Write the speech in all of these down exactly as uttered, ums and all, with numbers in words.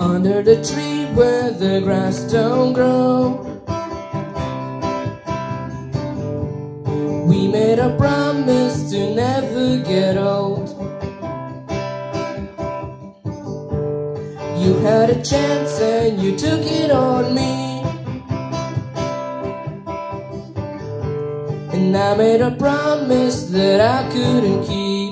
under the tree where the grass don't grow. We made a promise to never get old. You had a chance and you took it on me, and I made a promise that I couldn't keep.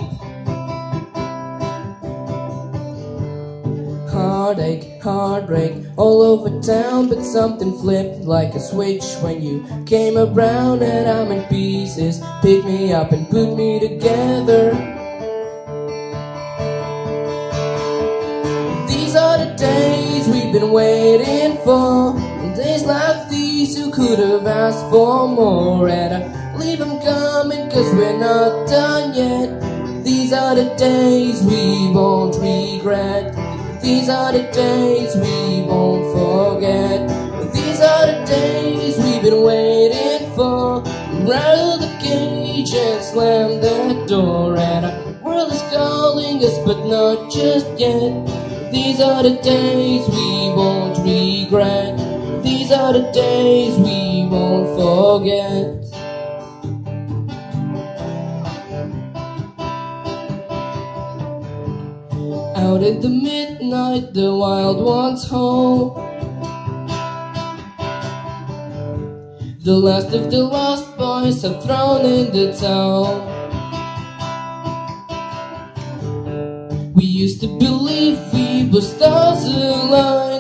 Heartache, heartbreak, all over town, but something flipped like a switch when you came around, and I'm in pieces. Pick me up and put me together. These are the days we've been waiting for, days like these who could have asked for more, and I leave them coming cause we're not done yet. These are the days we won't regret. These are the days we won't forget. These are the days we've been waiting for. Rattle the cage and slam that door, and our world is calling us, but not just yet. These are the days we won't regret. These are the days we won't forget. Out in the midnight, the wild ones howl. The last of the lost boys have thrown in the towel. We used to believe we were stars aligned.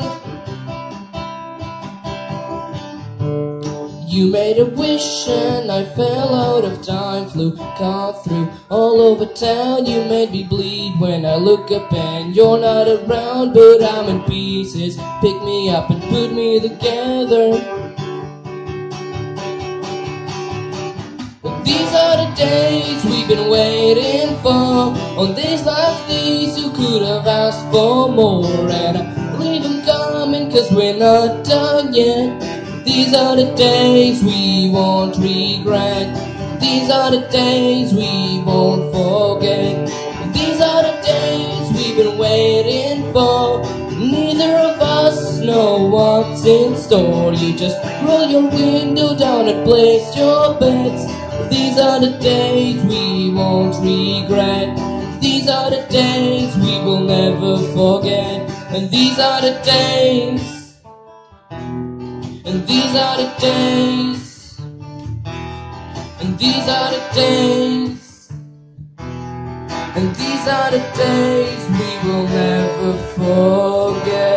You made a wish and I fell out of time. Flew, caught through all over town. You made me bleed when I look up and you're not around, but I'm in pieces. Pick me up and put me together. These are the days we've been waiting for. On days like these, who could have asked for more? And I leave them coming cause we're not done yet. These are the days we won't regret. These are the days we won't forget. These are the days we've been waiting for. Neither of us know what's in store. You just roll your window down and place your bets. These are the days we won't regret. These are the days we will never forget. And these are the days. And these are the days. And these are the days. And these are the days we will never forget.